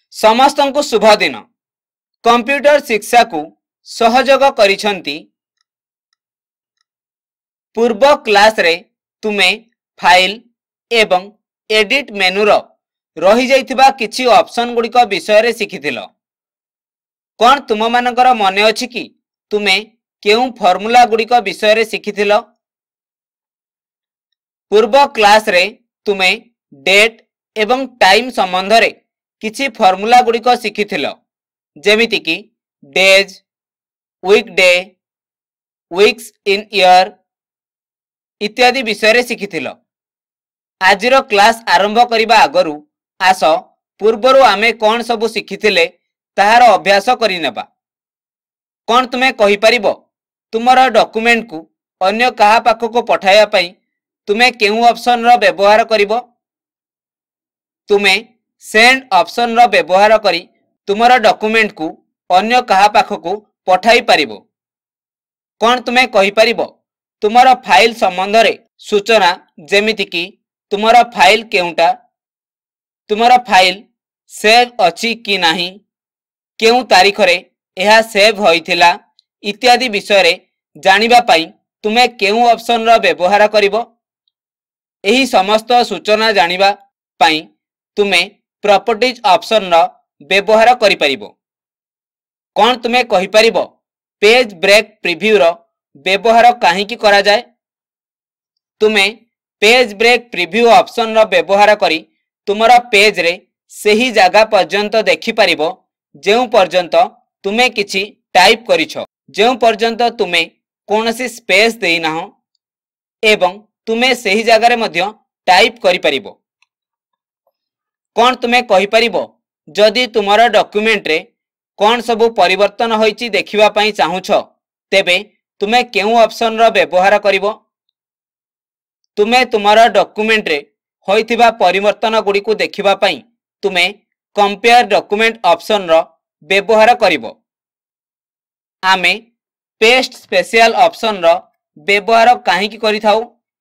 समस्तंकु शुभ दिन। कंप्यूटर शिक्षा को सहयोग करिसंती। पूर्व क्लास रे तुमे फाइल एवं एडिट मेनू रो रही जाइथिबा किछि ऑप्शन गुड़िक विषय रे शिखिथिलो। कोन तुम मानकर मने अछि कि तुमे केउ फार्मूला गुड़िक विषय रे शिखिथिलो? पूर्व क्लास रे तुमे डेट एवं टाइम संबंध रे किछि फार्मूला गुड़िक शिखिथिलो, जेमिति कि days, week day, weeks in year इत्यादि विषय रे शिखिथिलो। आजिरो क्लास आरंभ करिबा आगरु आस पूर्वरु आमे कोन सबु शिखिथिले ताहार अभ्यास करि नेबा। कोन तुमे कहि परिबो तुमरा डॉक्यूमेंट को अन्य कहा पाखको पठाया पई तुमे केउ ऑप्शन रो व्यवहार करिवो? तुमे सेंड ऑप्शन रो व्यवहार करी तुमरा डॉक्यूमेंट को अन्य कहा पाखको पठाई परिबो। कोन तुमे कहि परिबो तुमरा फाइल संबंध रे सूचना, जेमिति कि तुमरा फाइल केउटा, तुमरा फाइल सेव अछि कि नाही, केउ तारीख रे एहा सेव होइथिला इत्यादि विषय रे जानिबा पई तुमे केउ ऑप्शन रो व्यवहार करिवो? एही समस्त सूचना जानिबा पई तुमे प्रॉपर्टीज ऑप्शन रो व्यवहार करि परिबो। कोन तुमे कहि परिबो पेज ब्रेक प्रीव्यू रो व्यवहार काहे कि करा जाय? तुमे पेज ब्रेक प्रीव्यू ऑप्शन रो व्यवहार करी तुमरा पेज रे सही जगह पर्यंत देखि परिबो जेउ पर्यंत तुमे किछि टाइप करिछो, जेउ पर्यंत तुमे कोनोसी स्पेस देई नाहो एवं तुमे सही जगह रे मध्य टाइप करि परिबो। कोन तुमे कहि परिबो जदि तुमरा डॉक्यूमेंट रे कोन सबु परिवर्तन होईची देखिबा पई चाहुछो तेबे तुमे केउ ऑप्शन रो व्यवहार करिवो? तुमे तुमरा डॉक्यूमेंट रे होइथिबा परिवर्तन गुडी को देखिबा पई तुमे कंपेयर डॉक्यूमेंट ऑप्शन रो व्यवहार करिवो। आमे पेस्ट स्पेशल ऑप्शन रो व्यवहार काहे कि करिथाउ?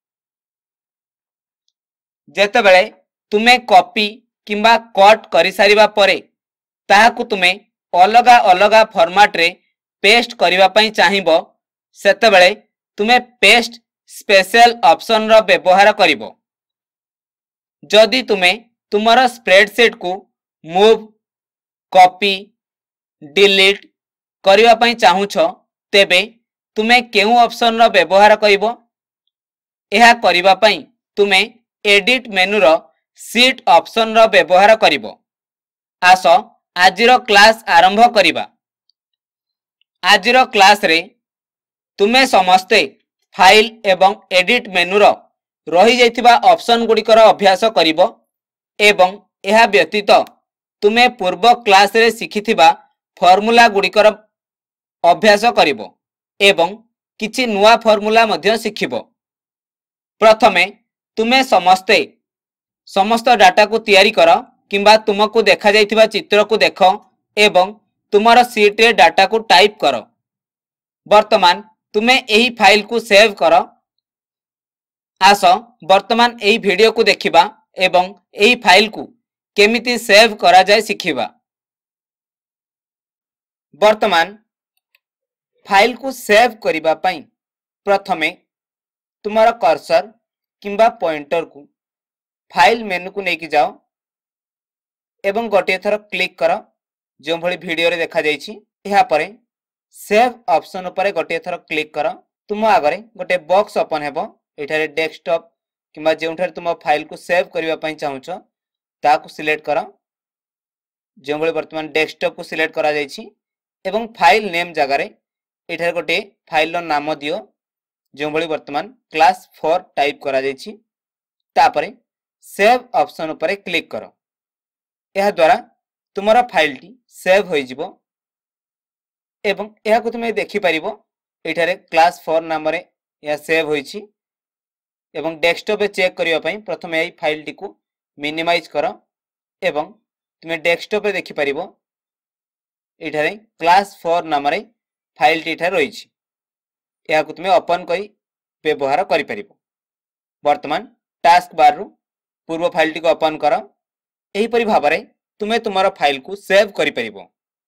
जेतेबेले तुमे कॉपी किंबा कट करि सारिबा परे ताहाकु तुमे अलगा अलगा फॉर्मेट रे पेस्ट करिबा पई चाहिबो, सेतेबेले तुमे पेस्ट स्पेशल ऑप्शन रो व्यवहार करिवो। जदि तुमे तुमरा स्प्रेडशीट को मूव, कॉपी, डिलीट करिबा पई चाहुछो तेबे तुमे केउ ऑप्शन रो व्यवहार करिवो? एहा करिबा पई तुमे एडिट मेनू रो शीट ऑप्शन रो व्यवहार करिवो। आसो आजिरो क्लास आरंभ करिबा। आजिरो क्लास रे तुमे समस्ते फाइल एवं एडिट मेनू रो रही जाइथिबा ऑप्शन गुड़िकर अभ्यास करिवो एवं एहा व्यतीत तुमे पूर्व क्लास रे शिखिथिबा फार्मूला गुड़िकर अभ्यास करिवो एवं किछि नुआ फार्मूला मध्य शिखिबो। प्रथमे तुमे समस्त डाटा को तैयारी कर किंबा तुमको देखा जाइथिबा चित्र को देखो एवं तुमरा शीट रे डाटा को टाइप करो। वर्तमान तुमे एही फाइल को सेव करो। आस वर्तमान एही वीडियो को देखिबा एवं एही फाइल को केमिति सेव करा जाय शिखिबा। वर्तमान फाइल को सेव करिबा पई प्रथमे तुमरा कर्सर किंबा पॉइंटर को फाइल मेनू को लेके जाओ एवं गोटे थर क्लिक करो जो भली वीडियो रे देखा जायछि। एहा परे सेव ऑप्शन उपरे गोटे थर क्लिक करो। तुम आगरे गोटे बॉक्स ओपन हेबो। एठारे डेस्कटॉप किंबा जेउठारे तुम फाइल को सेव करिबा पई चाहुछो ताकू सिलेक्ट करो। जो भली वर्तमान डेस्कटॉप को सिलेक्ट करा जायछि एवं फाइल नेम जगह रे एठारे गोटे फाइल रो नाम दियो जो भली वर्तमान क्लास 4 टाइप करा जायछि। तापरे सेव ऑप्शन उपरे क्लिक करो। एहा द्वारा तुमरा फाइल टी सेव होई जिवो एवं एहा को तुमे देखि परिबो। एठारे क्लास 4 नाम रे या सेव होईछि एवं डेस्कटॉप पे चेक करिया पई प्रथमे एई फाइल टी को मिनिमाइज करो एवं तुमे डेस्कटॉप पे देखि परिबो। एठारे क्लास 4 नाम रे फाइल टी एठारे रहिछि। एहा को तुमे ओपन करी व्यवहार करि परिबो। वर्तमान टास्क बार रु पूर्व फाइल टी को ओपन करो। एही परि भाबरे तुमे तुमर फाइल को सेव करि परिबो।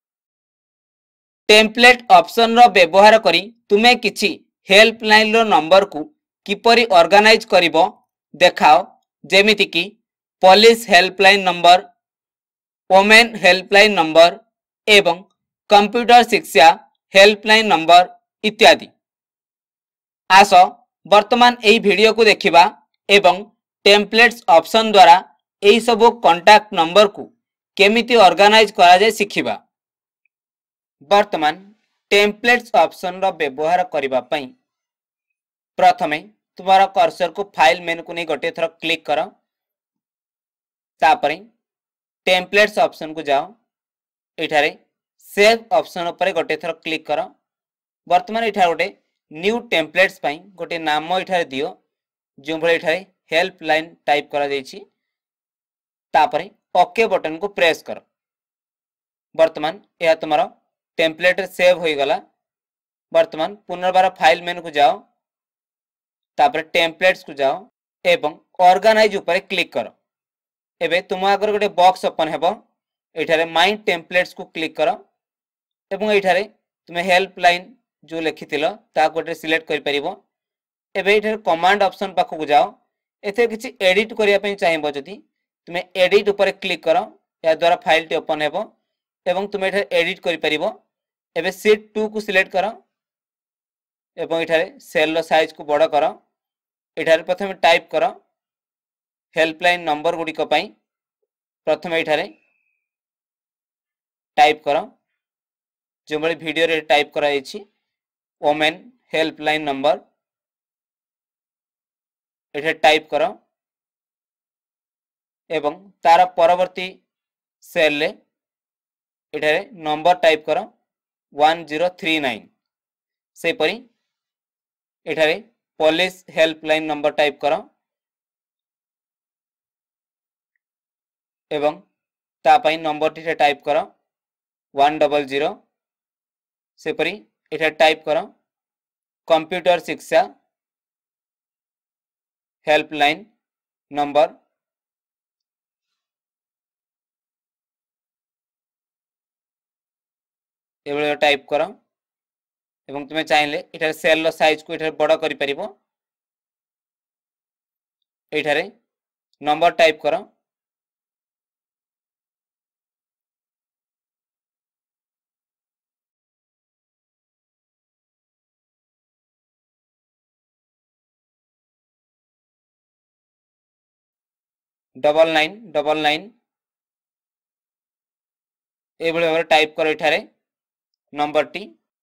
टेम्पलेट ऑप्शन रो व्यवहार करी तुमे किछि हेल्पलाइन रो नंबर को किपरि ऑर्गेनाइज करिवो देखाओ, जेमिति कि police helpline number, women helpline number एवं कंप्यूटर शिक्षा हेल्पलाइन नंबर इत्यादि। आस वर्तमान एही वीडियो को देखिबा एवं टेम्पलेट्स ऑप्शन द्वारा एही सब कांटेक्ट नंबर को केमिति ऑर्गेनाइज करा जाय सिखिबा। वर्तमान टेम्पलेट्स ऑप्शन रो व्यवहार करिबा पई प्रथमे तुम्हारा कर्सर को फाइल मेनू को नहीं गोटे थर क्लिक करो, तापरे टेम्पलेट्स ऑप्शन को जाओ, एठारे सेव ऑप्शन ऊपर गोटे थर क्लिक करो। वर्तमान एठार गोटे न्यू टेम्पलेट्स पई गोटे नाम एठारे दियो, जो भले एठारे हेल्पलाइन टाइप करा जायछि, तापरे ओके बटन को प्रेस करो। वर्तमान यह तुम्हारा टेम्पलेट सेव हो गला। वर्तमान पुनर्बार फाइल मेनू को जाओ, तापर टेम्पलेट्स को जाओ एवं ऑर्गेनाइज ऊपर क्लिक करो। एबे तुम आगर गोटे बॉक्स ओपन हेबो, एठारे माय टेम्पलेट्स को क्लिक करो एवं एठारे तुमे हेल्पलाइन जो लिखिथिलो ता गोटे सिलेक्ट करि परिबो। एबे एठारे कमांड ऑप्शन पाखु को जाओ, एथे किछि एडिट करिया पई चाहिबो जदि तुमे एडिट ऊपर क्लिक करो, या द्वारा फाइल टी ओपन हेबो एवं तुमे एठारे एडिट करि परिबो। एबे शीट 2 को सिलेक्ट करो एवं एठारे सेल रो साइज को बड़ करो। एठारे प्रथमे टाइप करो हेल्पलाइन नंबर गुडी को पई, प्रथमे एठारे टाइप करो जो बळे वीडियो रे टाइप करा एछि वोमेन हेल्पलाइन नंबर, एठे टाइप करो एवं तार परवर्ती सेल ले एठारे नंबर टाइप करो 1039। से परी एठारे पुलिस हेल्पलाइन नंबर टाइप करो एवं ता पई नंबर टी टाइप करो 100। से परी एठारे टाइप करो कंप्यूटर शिक्षा हेल्पलाइन नंबर, एबळे टाइप करो एवं तुमे चाहिले एठारे सेल रो साइज को एठारे बड़ करि परिबो। एठारे नंबर टाइप करो डबल नाइन एबळे भाबरे टाइप करो एठारे नंबर टी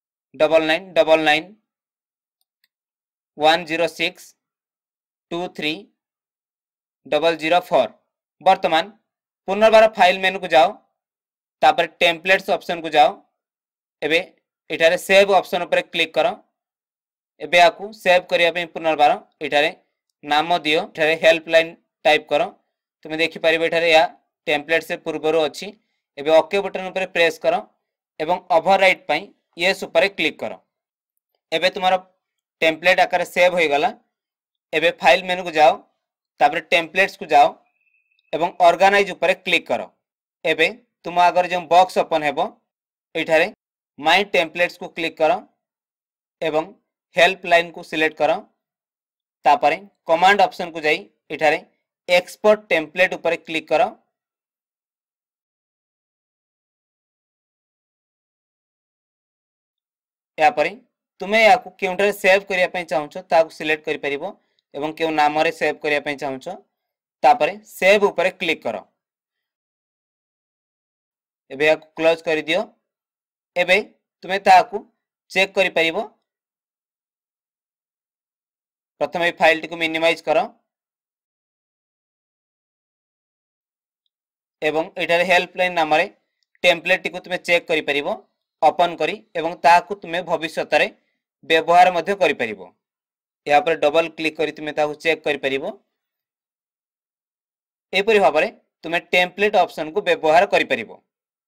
999910623004। वर्तमान पुनर्बार फाइल मेनू को जाओ, तापर टेम्पलेट्स ऑप्शन को जाओ, एबे एठारे सेव ऑप्शन ऊपर क्लिक करो। एबे आकु सेव करिया पे पुनर्बार एठारे नाम दियो, एठारे हेल्पलाइन टाइप करो। तुमे देखि परिबे एठारे या टेम्पलेट से पूर्वरो अछि। एबे ओके बटन ऊपर प्रेस करो एवं ओवरराइट पई यस ऊपर क्लिक करो। एबे तुम्हारा टेम्पलेट आकार सेव हो गला। एबे फाइल मेनू को जाओ, तापर टेम्पलेट्स को जाओ एवं ऑर्गेनाइज ऊपर क्लिक करो। एबे तुम आगर जो बॉक्स ओपन हेबो, एठारे माय टेम्पलेट्स को क्लिक करो एवं हेल्पलाइन को सिलेक्ट करो, तापरे कमांड ऑप्शन को जाई एठारे एक्सपोर्ट टेम्पलेट ऊपर क्लिक करो। या परे तुमे याकू केउंटरे सेव करिया पई चाहउछो ताकू सिलेक्ट करि परिबो एवं केउ नाम रे सेव करिया पई चाहउछो, तापरे सेव ऊपर क्लिक करो। एबे याकू क्लोज करि दियो। एबे तुमे ताकू चेक करि परिबो। प्रथमे फाइल टी को मिनिमाइज करो एवं एठारे हेल्पलाइन नाम रे टेम्पलेट टी को तुमे चेक करि परिबो ओपन करी एवं ताकू तुमे भविष्यत रे व्यवहार मध्य करि परिबो। या पर डबल क्लिक करी तुमे ताकू चेक करि परिबो। एपरि भाबरे तुमे टेम्पलेट ऑप्शन को व्यवहार करि परिबो।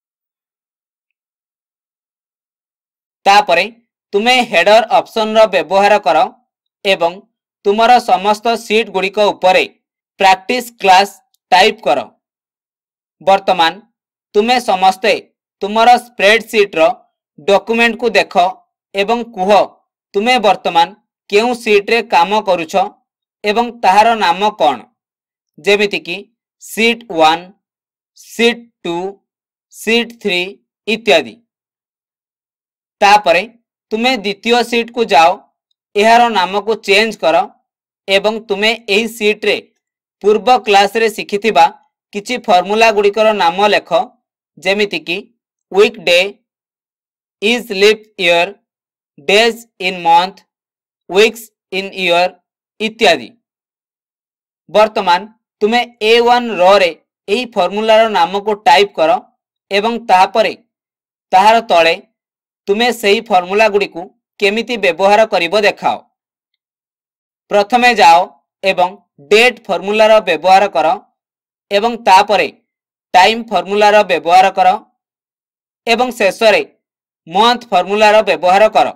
तापरे तुमे हेडर ऑप्शन रो व्यवहार करो एवं तुमरो समस्त सीट गुडी को ऊपर प्रैक्टिस क्लास टाइप करो। वर्तमान तुमे समस्ते तुमर स्प्रेडशीट रो डॉक्यूमेंट को देख एवं कुह तुमे वर्तमान केउ सीट रे काम करूछ एवं ताहार नाम कौन, जेमिति कि सीट 1, सीट 2, सीट 3 इत्यादि। तापरे तुमे द्वितीय सीट को जाओ, एहार नाम को चेंज कर एवं तुमे एही सीट रे पूर्व क्लास रे शिखिथिबा किछि फॉर्मूला गुड़िकर नाम लेख, जेमिति कि week day, is leap year, days in month, weeks in year इत्यादि। वर्तमान तुमे A1 रो रे एही फॉर्मूलार नाम को टाइप कर एवं तापरे ताहार तळे तुमे सेही फॉर्मूला गुडी को केमिति व्यवहार करिवो देखाओ। प्रथमे जाओ एवं डेट फॉर्मूलार व्यवहार कर एवं तापरे टाइम फॉर्मूलार व्यवहार कर एवं शेषरे मंथ फॉर्मूलार व्यवहार कर।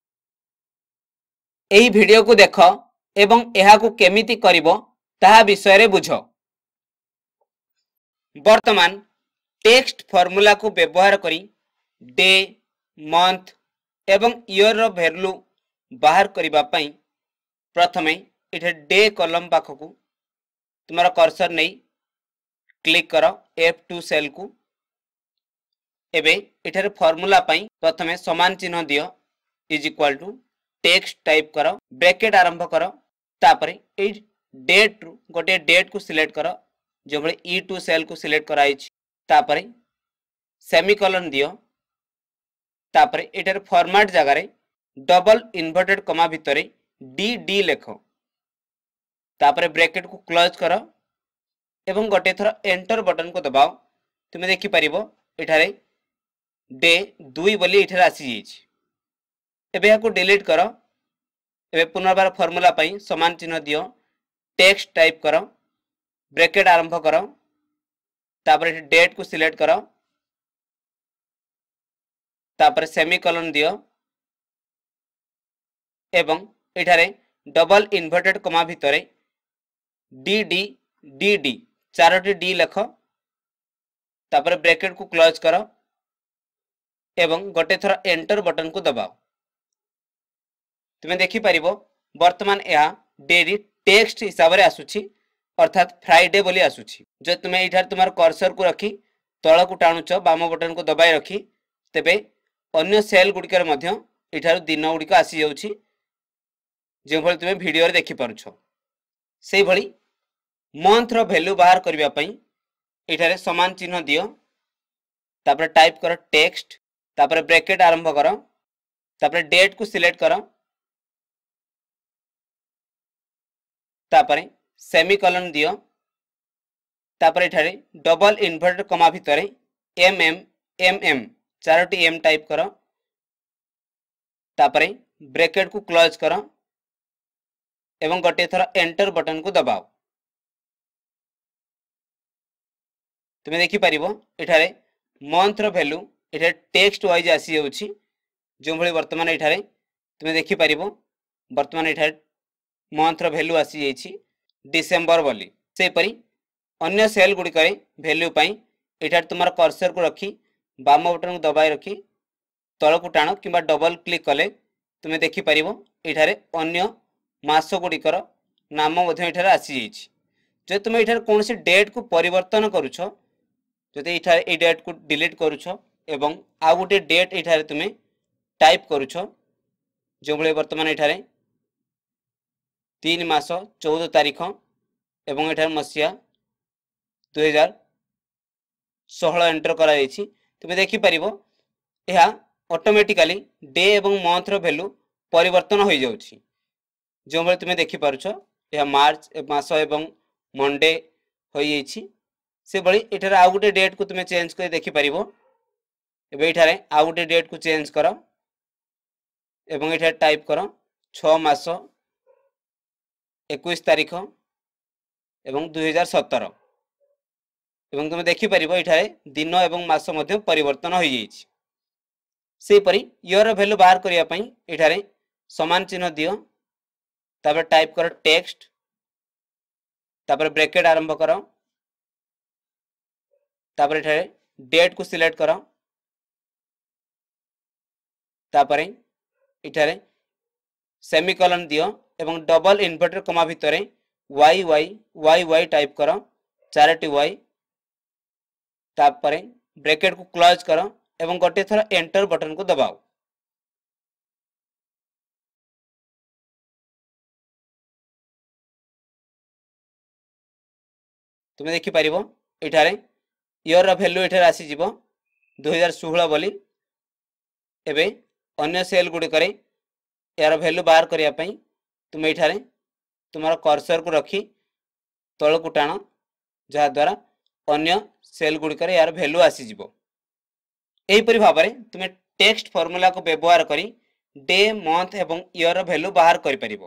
एही वीडियो को देख एवं एहा को केमिति करिवो ताहा विषय रे बुझ। वर्तमान टेक्स्ट फॉर्मूला को व्यवहार करी डे, मंथ एवं ईयर रो वैल्यू बाहर करिबा पई प्रथमे इठे डे कॉलम पाखकू तुम्हारा कर्सर नहीं क्लिक कर F2 सेल को। एबे इठारे फॉर्मूला पई प्रथमे समान चिन्ह दियो is equal to text type कर, ब्रैकेट आरंभ कर, तापरे ए डेट गोटे डेट को सिलेक्ट कर जो भले E2 सेल को सिलेक्ट कराई छी, तापरे सेमीकोलन दियो, तापरे इठारे फॉर्मेट जगह रे डबल इन्वर्टेड कमा भितरे डी लेख, तापरे ब्रैकेट को क्लोज कर एवं गोटे थर एंटर बटन को दबाओ। तुम देखि परिबो इठारे डे 2 बोली इठारे आसी जाइछि। एबे याको डिलीट कर। एबे पुनर्बार फॉर्मूला पई समान चिन्ह दियो, टेक्स्ट टाइप कर, ब्रैकेट आरंभ कर, तापरे डेट को सिलेक्ट कर, तापरे सेमीकोलन दियो एवं इठारे डबल इन्वर्टेड कमा भितरे डी चारोटी डी लेख, तापरे ब्रैकेट को क्लोज कर एवं गोटे थर एंटर बटन को दबाओ। तुम देखि परिबो वर्तमान यह डेरी टेक्स्ट हिसाब रे आसुछि, अर्थात फ्राइडे बोली आसुछि। जो तुम इठार तुमार कर्सर को रखी तळ को टाणुच बाम बटन को दबाई रखी तेबे अन्य सेल गुड़िकर मध्य इठार दिन गुड़िक आसी जाउछि, जो भली तुम वीडियो रे देखि पारुछ। सेही भली मंथ रो वैल्यू बाहर करबा पई इठारे समान चिन्ह दियो, तापरे टाइप कर टेक्स्ट, तापरे ब्रैकेट आरंभ कर, तापरे डेट को सिलेक्ट कर, तापरे सेमीकोलन दियो, तापरे इठारे डबल इन्वर्टेड कमा भितरे एम चारोटी एम टाइप कर, तापरे ब्रैकेट को क्लोज कर एवं गोटे थर एंटर बटन को दबाओ। तुम देखि परिबो इठारे मंथ रो वैल्यू इठारे टेक्स्ट वाइज आसी जाउछि, जो भली वर्तमान इठारे तुम देखि परिबो वर्तमान इठारे मंथ रो वैल्यू आसी जाइछि डिसेंबर बोली। से परी अन्य सेल गुड़िक वैल्यू पई इठारे तुमार कर्सर को रखी बाम बटन को दबाई रखी तळ को टाण किंबा डबल क्लिक कले तुम देखि परिबो इठारे अन्य मास गुड़िकर नाम मध्य इठारे आसी जाइछि। जो तुम इठारे कोनोसी डेट को परिवर्तन करूछ, जदि इठारे ए डेट को डिलीट करूछ एवं आ गोटे डेट इठारे तुमे टाइप करूछ, जो भले वर्तमान इठारे 3 मास 14 तारिख एवं इठारे मसिया 2016 एंटर करा जाइछि। तुमे देखि परिबो एहा ऑटोमेटिकली डे एवं मंथ रो वैल्यू परिवर्तन हो जाउछि, जो भले तुमे देखि पारुछ एहा मार्च मास एवं मंडे हो जाइछि। से भली इठारे आ गोटे डेट को तुमे चेंज कर देखि परिबो। एबे इठारे आ गोटे डेट को चेंज कर एवं इठारे टाइप कर 6 मास 21 तारिख एवं 2017 एवं तुम देखि परिबो इठारे दिन एवं मास मध्य परिवर्तन हो जाइछि। से परी ईयर वैल्यू बाहर करिया पई इठारे समान चिन्ह दियो, तापर टाइप कर टेक्स्ट, तापर ब्रैकेट आरंभ कर, तापर इठारे डेट को सिलेक्ट कर तापरे इठारे सेमिकोलन दियो एवं डबल इनवर्टेड कमा भितर Y Y Y Y type कर 4टी वाई तापरे ब्रैकेट को क्लोज कर एवं गोटे थर एंटर बटन को दबाओ। तुम देखि परिबो इठारे इयर वैल्यू इठारे आसी जिवो 2016 बोली एबे अन्य सेल गुडी करे यार वैल्यू बाहर करिया पई तुम इठारे तुम्हारा कर्सर को रखी तळ को टाण जहा द्वारा अन्य सेल गुडी करे यार वैल्यू आसी जिवो। एही परि भाबरे तुमे टेक्स्ट फार्मूला को व्यवहार करी डे मंथ एवं इयर वैल्यू बाहर करि परिबो।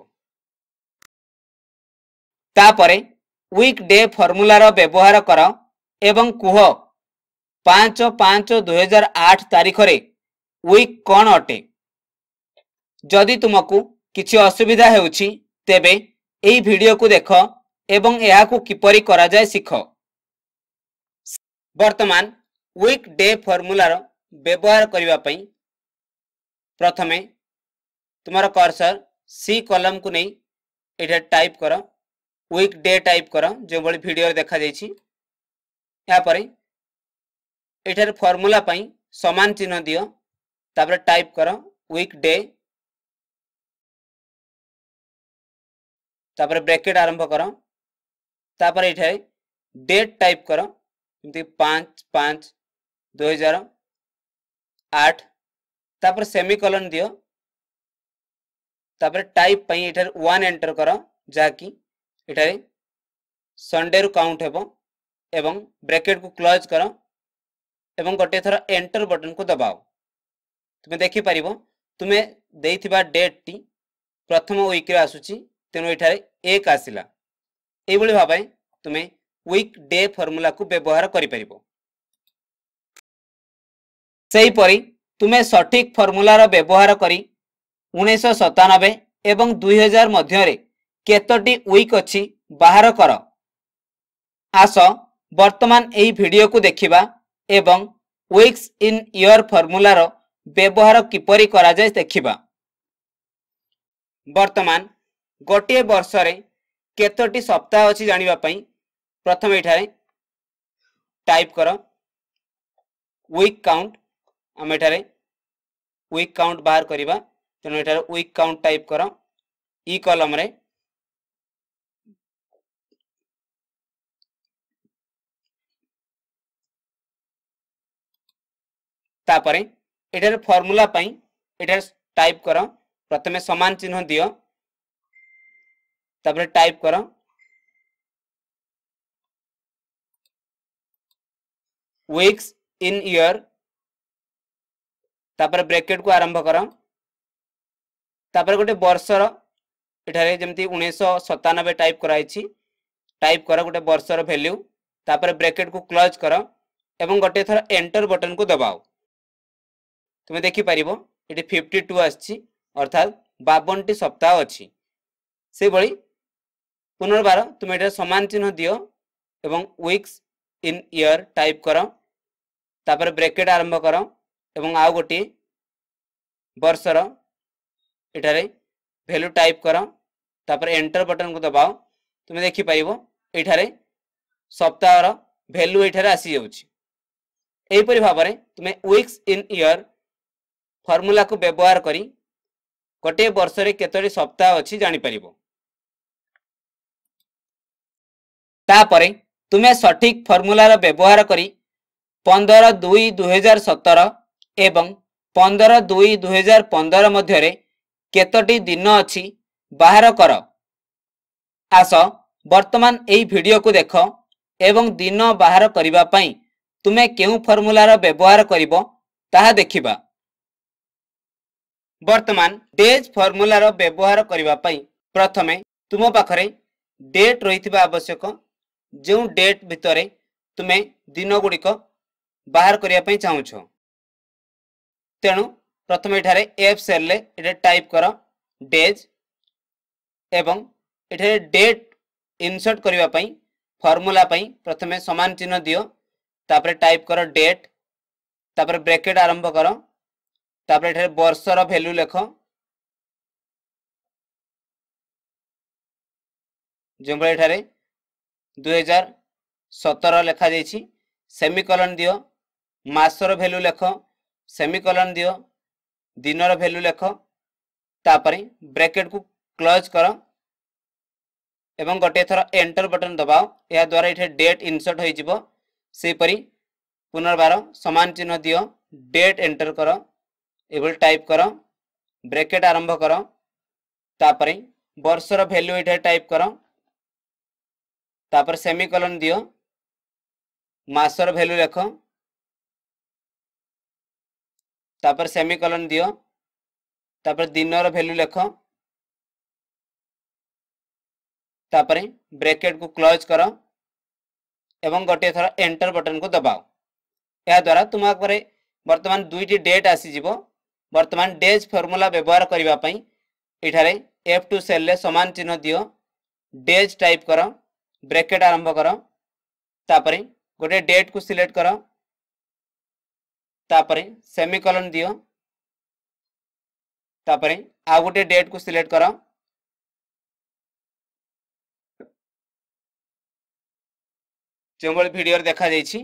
तापरे वीक डे फॉर्मूला रो व्यवहार कर एवं कुह 5/5/2008 तारीख रे वीक कौन अटे। जदि तुमको किछि असुविधा हेउछि तेबे एही वीडियो को देख एवं एहा को किपरि करा जाय सिख। वर्तमान वीक डे फॉर्मूला रो व्यवहार करिवा पई प्रथमे तुम्हारा कर्सर सी कॉलम को नहीं एटा टाइप कर वीक डे टाइप कर जो बड़ी वीडियो देखा जाइछि। या परे एठार फॉर्मूला पई समान चिन्ह दियो तापर टाइप कर वीक डे तापर ब्रैकेट आरंभ कर तापर एठारे डेट टाइप कर 5/5/2008 तापर सेमिकोलन दियो तापर टाइप पई एठारे 1 एंटर कर जाकी एठारे संडे रु काउंट हेबो एवं ब्रैकेट को क्लोज कर एवं गोटे थर एंटर बटन को दबाओ। तुमे देखि परिबो तुमे देइथिबा डेट टी प्रथम वीक रे आसुची तेनो एठारे 1 आसिला। एई बळी भाबे तुमे वीक डे फार्मूला को व्यवहार करि परिबो। सेही परि तुमे सठिक फार्मूला रो व्यवहार करी 1997 एवं 2000 मध्य रे केतोटी वीक अछि बाहर कर। आस वर्तमान एही वीडियो को देखिबा एवं वीक्स इन ईयर फार्मूला रो व्यवहार किपरि करा जाय देखिबा। वर्तमान गोटे वर्ष रे केतोटी सप्ताह अछि जानिबा पई प्रथम एठारे टाइप कर वीक काउंट हम एठारे वीक काउंट बाहर करिबा तेनो एठारे वीक काउंट टाइप कर ई कॉलम रे तापरे एठारे फार्मूला पई एठारे टाइप कर प्रथमे समान चिन्ह दियो तापरे टाइप कर वीक्स इन ईयर तापरे ब्रैकेट को आरंभ कर तापरे गोटे वर्षर एठारे जेमती 1997 टाइप कराइछि टाइप कर गोटे वर्षर वैल्यू तापरे ब्रैकेट को क्लोज कर एवं गोटे थर एंटर बटन को दबाओ। तुमे देखि परिबो एटी 52 आछि अर्थात 52 टी सप्ताह अछि। से बळी पुनर्बार तुमे एटा समान चिन्ह दियो एवं वीक्स इन ईयर टाइप कर तापर ब्रैकेट आरंभ कर एवं आउ गोटी वर्षर एठारे वैल्यू टाइप कर तापर एंटर बटन को दबाओ। तुमे देखि परिबो एठारे सप्ताहर वैल्यू एठारे आसी जाउछि। एही परि भाबरे तुमे वीक्स इन ईयर फार्मूला को व्यवहार करी गोटे वर्ष रे केतोटी सप्ताह अछि जानि परिबो। तापरे तुमे सठिक फार्मूला रो व्यवहार करी 15/2/2017 एवं 15/2/2015 मध्य रे केतोटी दिन अछि बाहर कर। आस वर्तमान एही वीडियो को देख एवं दिन बाहर करिबा पई तुमे केउ फार्मूला रो व्यवहार करिवो ताहा देखिबा। वर्तमान डेज फार्मूला रो व्यवहार करिबा पई प्रथमे तुम पाखरे डेट रहिथिबा आवश्यक जो डेट भितरे तुमे दिन गुड़िक बाहर करिया पई चाहुछो। तेणु प्रथम एठारे एफ सेल ले एटा टाइप कर डेज एवं एठारे डेट इंसर्ट करिवा पई फार्मूला पई प्रथमे समान चिन्ह दियो तापर टाइप कर डेट तापर ब्रैकेट आरंभ कर तापर एठारे वर्षर वैल्यू लेख जो एठारे 2017 लेखा जाइछि सेमिकोलन दियो मासर वैल्यू लेख सेमिकोलन दियो दिनर वैल्यू लेख तापर ब्रैकेट को क्लोज कर एवं गोटे थर एंटर बटन दबाओ या द्वारा इठे डेट इनसर्ट हो जिवो सेपरी पुनर्बार समान चिन्ह दियो डेट एंटर कर एभल टाइप कर ब्रैकेट आरंभ कर तापर वर्षर वैल्यू इठे टाइप कर तापर सेमिकोलन दियो मासर वैल्यू लेख तापर सेमिकोलन दियो तापर दिनर वैल्यू लेख तापर ब्रैकेट को क्लोज कर एवं गोटे थर एंटर बटन को दबाओ या द्वारा तुम आगे वर्तमान दुईटी डेट आसीजिवो वर्तमान डेज फॉर्मूला व्यवहार करबा पई इठारे F2 सेल ले समान चिन्ह दियो डेज टाइप कर ब्रैकेट आरंभ कर तापर गोटे डेट को सिलेक्ट कर तापर सेमिकोलन दियो तापर आ गोटे डेट को सिलेक्ट कर जो वीडियो देखा जाइछि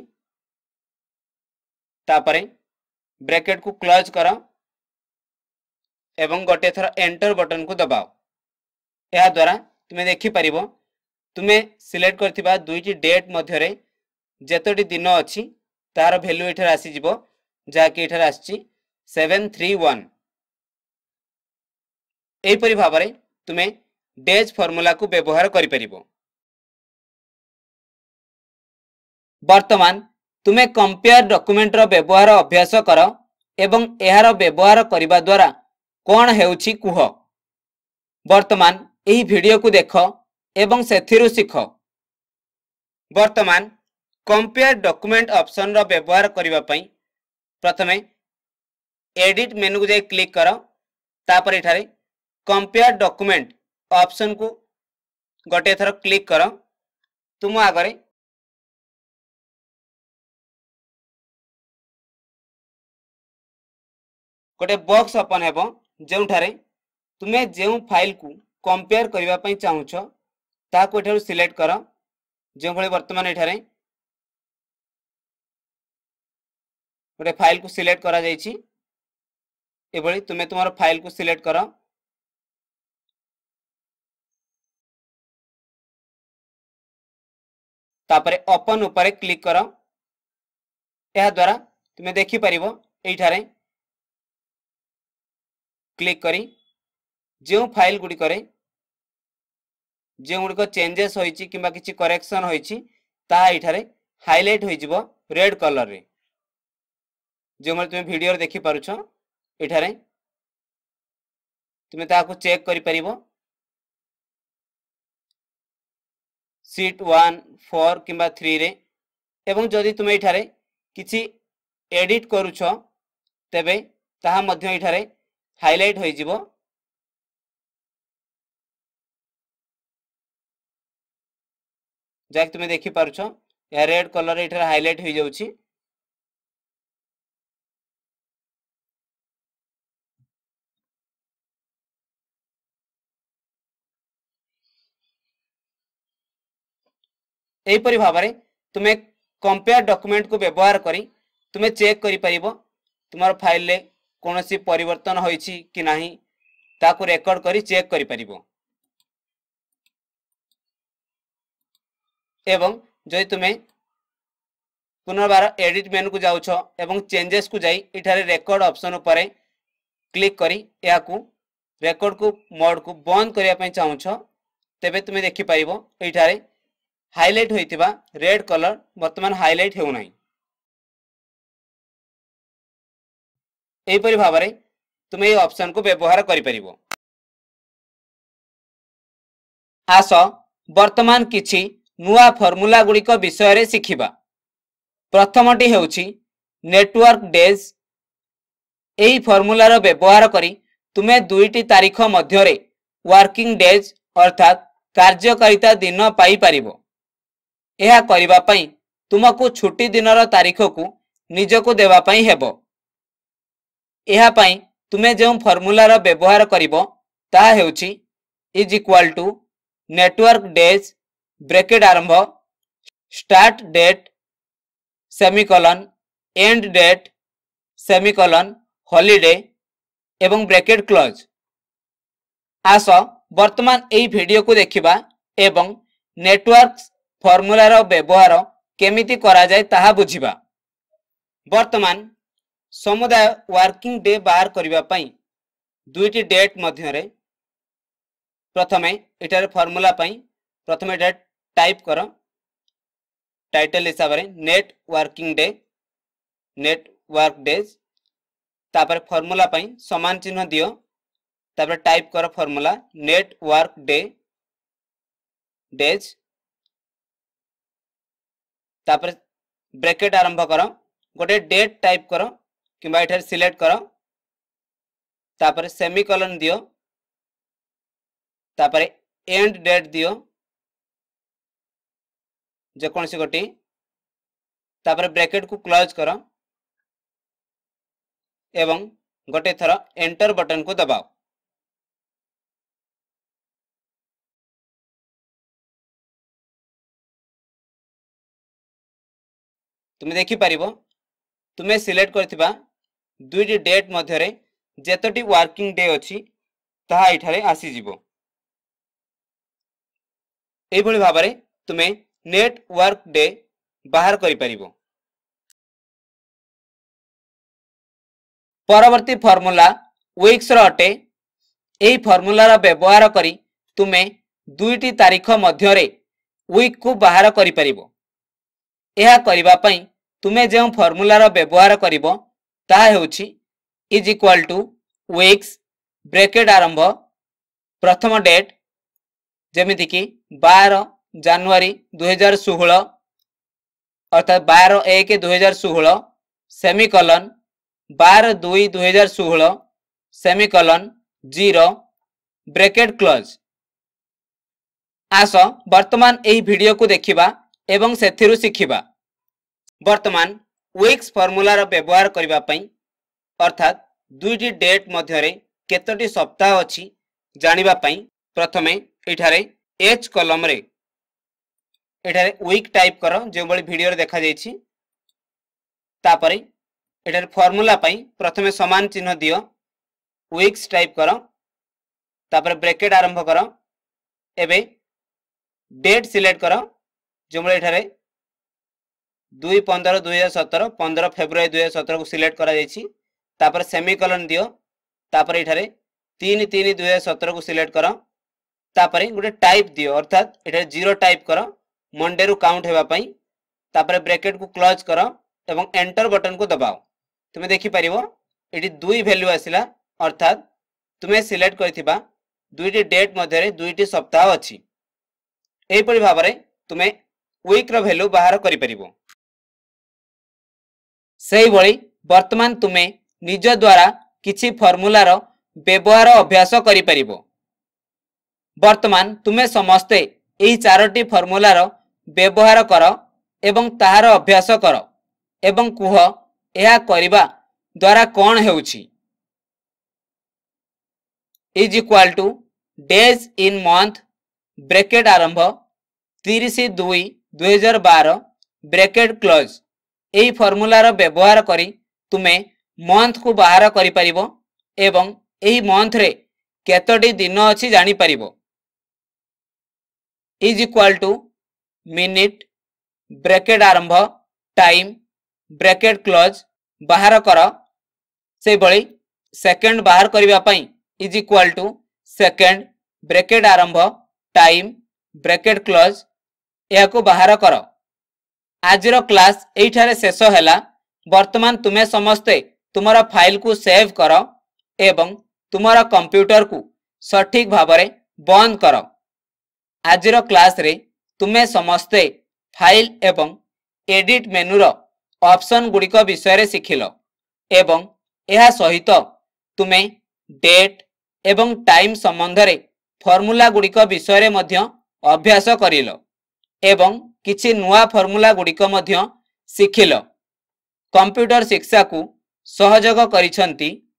तापर ब्रैकेट को क्लोज कर एवं गोटे थर एंटर बटन को दबाओ या द्वारा तुम्हें देखि परिबो तुम्हें सिलेक्ट करथिबा दुईटी डेट मध्यरे जेतोटी दिन अछि तार वैल्यू इठर आसी जिवो जाकि इठर आछि 731 एही परि भाबरे तुम्हें डेज फॉर्मूला को व्यवहार करि परिबो। वर्तमान तुम्हें कंपेयर डॉक्यूमेंट रो व्यवहार अभ्यास कर एवं एहार व्यवहार करबा द्वारा कौन हेउछि कुह। वर्तमान एही वीडियो को देख एवं सेथिरु सिख। वर्तमान कंपेयर डॉक्यूमेंट ऑप्शन रो व्यवहार करबा पई प्रथमे एडिट मेनू को जाई क्लिक कर तापर इठारे कंपेयर डॉक्यूमेंट ऑप्शन को गोटे थर क्लिक कर तुम आगरे गोटे बॉक्स ओपन हेबो जोठारे तुम्हें जो फाइल को कंपेयर करबा पई चाहुछ ताको एठारु सिलेक्ट कर जो भले वर्तमान एठारे गोटे फाइल को सिलेक्ट करा जाइछि एभली तुम्हें तुमार फाइल को सिलेक्ट कर तापरे ओपन ऊपर क्लिक कर या द्वारा तुम्हें देखि परिबो एठारे क्लिक करी जो फाइल गुडी करे जो गुडी चेंजेस होईची किबा किछि करेक्शन होईची ता इठारे हाइलाइट होई जिवो रेड कलर रे जो मले तुमे वीडियो रे देखि पारुछ इठारे तुमे ताको चेक करि परिबो शीट 1 4 किबा 3 रे एवं जदि तुमे इठारे किछि एडिट करूछ तेबे ताहा मध्य इठारे हाइलाइट होई जिवो जाक तुमे देखि पारुछ या रेड कलर रे इठारे हाइलाइट होई जाउची। एही परि भाबरे तुमे कंपेयर डॉक्यूमेंट को व्यवहार करी तुमे चेक करि परिबो तुमार फाइल ले कोनोसी परिवर्तन होईची कि नाही ताको रेकॉर्ड करी चेक करि परिबो एवं जदि तुमे पुनर्बार एडिट मेनू को जाउछ एवं चेंजेस को जाई इठारे रेकॉर्ड ऑप्शन ऊपर क्लिक करी याकू रेकॉर्ड को मोड को बंद करिया पई चाहुछ तेबे तुमे देखि परिबो इठारे हाइलाइट होइतिबा रेड कलर वर्तमान हाइलाइट हेउ नाही। एही परि भाबरे तुमे ए ऑप्शन को व्यवहार करि परिबो। आस वर्तमान किछि नुआ फॉर्मूला गुडी को विषय रे सिखिबा। प्रथमटी हेउछि नेटवर्क डेज। एही फॉर्मूला रो व्यवहार करी तुमे दुईटी तारीख मध्य रे वर्किंग डेज अर्थात कार्यकारिता दिन पाई परिबो। यह करिबा पई तुमको छुट्टी दिनर तारीख को निजको देवा पई हेबो। एहा पई तुमे जो फॉर्मूलार व्यवहार करिवो ता हेउची is equal to network days bracket आरंभ start date semicolon end date semicolon holiday एवं ब्रैकेट क्लोज। आस वर्तमान एई वीडियो को देखिबा एवं नेटवर्क फॉर्मूलार व्यवहार केमिति करा जाय ताहा बुझिबा। वर्तमान समुदाय वर्किंग डे बाहर करिबा पई दुईटी डेट मध्यरे प्रथमे एटार फॉर्मूला पई प्रथमे डेट टाइप करो टाइटल हिसाब रे net working day net work days तापर फॉर्मूला पई समान चिन्ह दियो तापर टाइप करो formula net work day days तापर ब्रैकेट आरंभ करो गोटे डेट टाइप करो किंबा एठार सिलेक्ट करो तापर सेमिकोलन दियो तापर एंड डेट दियो जेकोसी गोटी तापर ब्रैकेट को क्लोज करो एवं गोटे थर एंटर बटन को दबाओ। तुम देखि परिबो तुमे सिलेक्ट करथिबा दुईटी डेट मध्यरे जेतोटी वर्किंग डे अछि ताहा इठारे आसी जिवो। एई भली भाबरे तुमे नेट वर्क डे बाहर करि परिबो। परवर्ती फॉर्मूला वीक्स रो अटे। एई फॉर्मूला रा व्यवहार करी तुमे दुईटी तारीख मध्यरे वीक को बाहर करि परिबो। एहा करिबा पई तुमे जे फॉर्मूला रा व्यवहार करिवो ताहा हेउची is equal to weeks bracket आरंभ प्रथम डेट जेमिति कि 12 जनवरी 2016 अर्थात 12/1/2016 सेमिकोलन 12/2/2016 सेमिकोलन 0 ब्रैकेट क्लोज। आस वर्तमान एही वीडियो को देखिबा एवं सेथिरु शिखिबा। वर्तमान वीक्स फॉर्मूला रा व्यवहार करिबा पई अर्थात दुईटी डेट मध्यरे केतोटी सप्ताह अछि जानिबा पई प्रथमे एठारे एच कॉलम रे एठारे वीक टाइप करो जो बड़ी वीडियो रे देखा जायछि तापरे एठारे फॉर्मूला पई प्रथमे समान चिन्ह दियो वीक्स टाइप करो तापरे ब्रैकेट आरंभ करो एबे डेट सिलेक्ट करो जो बड़ी एठारे 2/15/2017 15 फेब्रुआरी 2017 को सिलेक्ट करा जायछि तापर सेमिकोलन दियो तापर एठारे 3/3/2017 को सिलेक्ट करो तापर गोटे टाइप दियो अर्थात एठारे 0 टाइप करो मंडे रु काउंट हेबा पई तापर ब्रैकेट को क्लोज करो एवं एंटर बटन को दबाओ। तुमे देखि परिबो एठी दुई वैल्यू आसिला अर्थात तुमे सिलेक्ट करथिबा दुईटी डेट मध्यरे दुईटी सप्ताह अछि। एही परि भाबरे तुमे वीक रो वैल्यू बाहर करि परिबो। सेही भली वर्तमान तुमे निज द्वारा किछि फॉर्मूला रो व्यवहार अभ्यास करि परिबो। वर्तमान तुमे समस्ते एही चारोटी फॉर्मूला रो व्यवहार कर एवं ताहार अभ्यास कर एवं कुह एहा करिबा द्वारा कोन हेउछि। Is equal to days in month bracket आरंभ 30/2/2012 ब्रैकेट क्लोज। एही फॉर्मूला रो व्यवहार करी तुमे मंथ को बाहर करि परिबो एवं एही मंथ रे केतोटी दिन अछि जानि परिबो। Is equal to minute bracket आरंभ टाइम ब्रैकेट क्लोज बाहर कर से बळी सेकंड बाहर करिबा पई is equal to second bracket आरंभ टाइम ब्रैकेट क्लोज या को बाहर कर। आजिरो क्लास एठारे शेष हैला। वर्तमान तुमे समस्ते तुमरा फाइल को सेव कर एवं तुमरा कंप्यूटर को सठिक भाबरे बंद कर। आजिरो क्लास रे तुमे समस्ते फाइल एवं एडिट मेनू रो ऑप्शन गुड़िक विषय रे शिखिलो एवं यह सहित तुमे डेट एवं टाइम संबंध रे फॉर्मूला गुड़िक विषय रे मध्य अभ्यास करिलो एवं किछि नुआ फर्मुला गुड़िक मध्य शिखिल। कंप्यूटर शिक्षा को सहयोग करिसंती